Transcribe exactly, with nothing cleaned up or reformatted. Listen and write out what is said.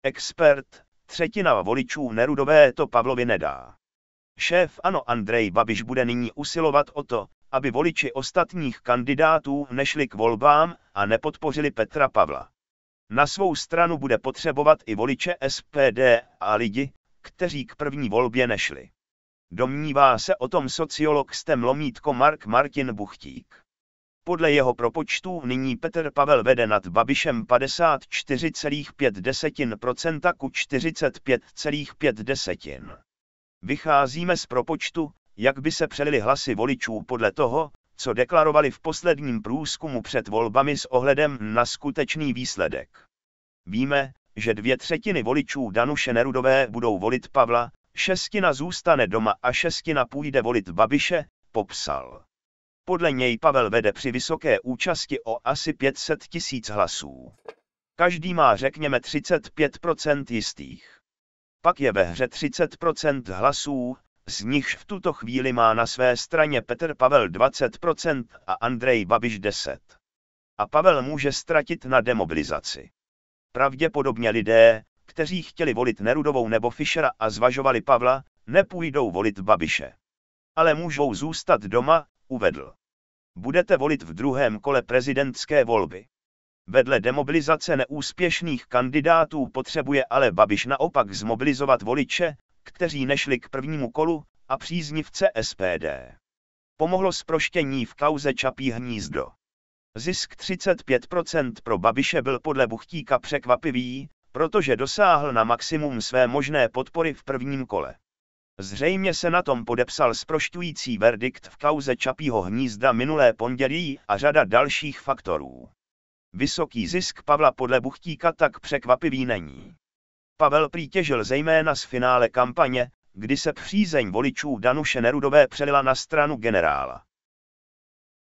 Expert, třetina voličů Nerudové to Pavlovi nedá. Šéf ANO Andrej Babiš bude nyní usilovat o to, aby voliči ostatních kandidátů nešli k volbám a nepodpořili Petra Pavla. Na svou stranu bude potřebovat i voliče S P D a lidi, kteří k první volbě nešli. Domnívá se o tom sociolog S T E M lomítko Mark Martin Buchtík. Podle jeho propočtů nyní Petr Pavel vede nad Babišem padesát čtyři celá pět procenta ku čtyřicet pět celá pět procenta. Vycházíme z propočtu, jak by se přelily hlasy voličů podle toho, co deklarovali v posledním průzkumu před volbami s ohledem na skutečný výsledek. Víme, že dvě třetiny voličů Danuše Nerudové budou volit Pavla, šestina zůstane doma a šestina půjde volit Babiše, popsal. Podle něj Pavel vede při vysoké účasti o asi pět set tisíc hlasů. Každý má řekněme třicet pět procent jistých. Pak je ve hře třicet procent hlasů, z nichž v tuto chvíli má na své straně Petr Pavel dvacet procent a Andrej Babiš deset procent. A Pavel může ztratit na demobilizaci. Pravděpodobně lidé, kteří chtěli volit Nerudovou nebo Fischera a zvažovali Pavla, nepůjdou volit Babiše. Ale můžou zůstat doma, uvedl. Budete volit v druhém kole prezidentské volby. Vedle demobilizace neúspěšných kandidátů potřebuje ale Babiš naopak zmobilizovat voliče, kteří nešli k prvnímu kolu, a příznivce S P D. Pomohlo zproštění v kauze Čapí hnízdo. Zisk třicet pět procent pro Babiše byl podle Buchtíka překvapivý, protože dosáhl na maximum své možné podpory v prvním kole. Zřejmě se na tom podepsal zprošťující verdikt v kauze Čapího hnízda minulé pondělí a řada dalších faktorů. Vysoký zisk Pavla podle Buchtíka tak překvapivý není. Pavel prý těžil zejména z finále kampaně, kdy se přízeň voličů Danuše Nerudové přelila na stranu generála.